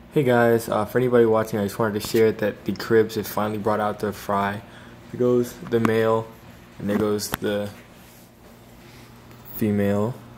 Hey guys, for anybody watching, I just wanted to share that the cribs have finally brought out their fry. There goes the male, and there goes the female.